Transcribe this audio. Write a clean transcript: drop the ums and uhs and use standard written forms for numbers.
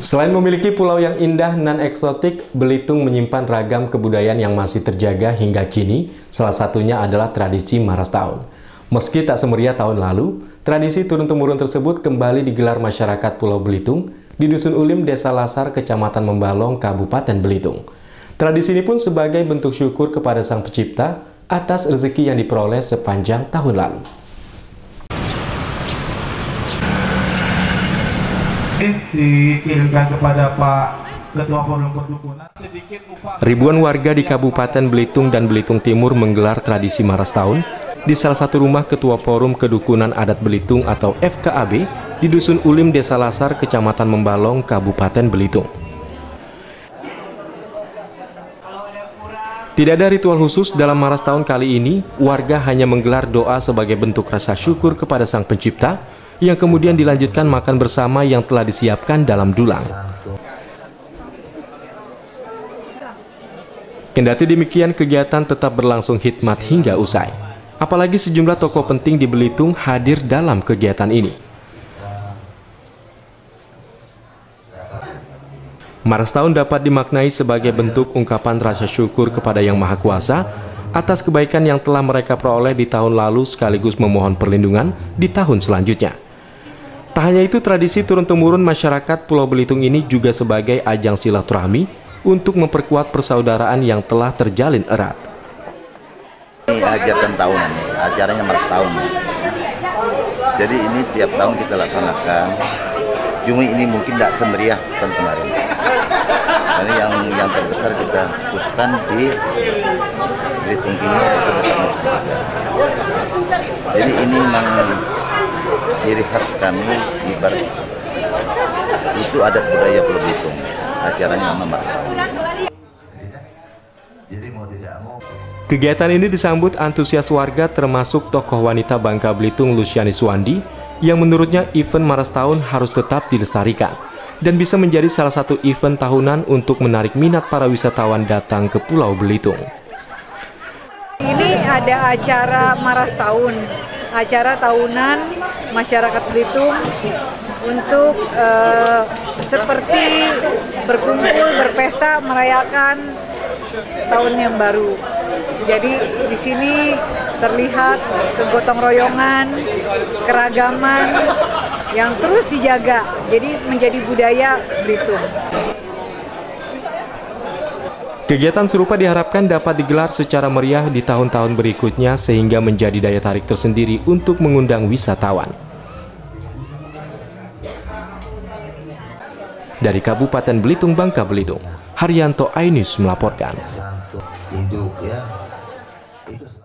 Selain memiliki pulau yang indah nan eksotik, Belitung menyimpan ragam kebudayaan yang masih terjaga hingga kini. Salah satunya adalah tradisi Maras Tahun. Meski tak semeriah tahun lalu, tradisi turun-temurun tersebut kembali digelar masyarakat Pulau Belitung di Dusun Ulim, Desa Lasar, Kecamatan Membalong, Kabupaten Belitung. Tradisi ini pun sebagai bentuk syukur kepada Sang Pencipta atas rezeki yang diperoleh sepanjang tahun lalu. Dikirimkan kepada Pak Ketua Forum Perdukunan. Ribuan warga di Kabupaten Belitung dan Belitung Timur menggelar tradisi Maras Tahun di salah satu rumah Ketua Forum Kedukunan Adat Belitung atau FKAB di Dusun Ulim, Desa Lasar, Kecamatan Membalong, Kabupaten Belitung. Tidak ada ritual khusus dalam Maras Tahun kali ini, warga hanya menggelar doa sebagai bentuk rasa syukur kepada Sang Pencipta, yang kemudian dilanjutkan makan bersama yang telah disiapkan dalam dulang. Kendati demikian, kegiatan tetap berlangsung hikmat hingga usai. Apalagi sejumlah tokoh penting di Belitung hadir dalam kegiatan ini. Maras Tahun dapat dimaknai sebagai bentuk ungkapan rasa syukur kepada Yang Maha Kuasa atas kebaikan yang telah mereka peroleh di tahun lalu, sekaligus memohon perlindungan di tahun selanjutnya. Tak hanya itu, tradisi turun-temurun masyarakat Pulau Belitung ini juga sebagai ajang silaturahmi untuk memperkuat persaudaraan yang telah terjalin erat. Ini hajatan tahunan, acaranya Maras Tahun. Jadi ini tiap tahun kita laksanakan. Cuma ini mungkin tidak semeriah tahun kemarin. Ini yang terbesar kita khususkan di Belitung Timur itu bersama kita. Jadi ini memang ciri khas kami, ibarat itu adat budaya Pulau Belitung. Acaranya nama Maras Tahun. Kegiatan ini disambut antusias warga, termasuk tokoh wanita Bangka Belitung Luciani Suwandi, yang menurutnya event Maras Tahun harus tetap dilestarikan dan bisa menjadi salah satu event tahunan untuk menarik minat para wisatawan datang ke Pulau Belitung. Ini ada acara Maras Tahun, acara tahunan masyarakat Belitung untuk seperti berkumpul, berpesta, merayakan tahun yang baru. Jadi di sini terlihat kegotong royongan, keragaman yang terus dijaga. Jadi menjadi budaya Belitung. Kegiatan serupa diharapkan dapat digelar secara meriah di tahun-tahun berikutnya sehingga menjadi daya tarik tersendiri untuk mengundang wisatawan. Dari Kabupaten Belitung, Bangka Belitung, Haryanto Ainus melaporkan.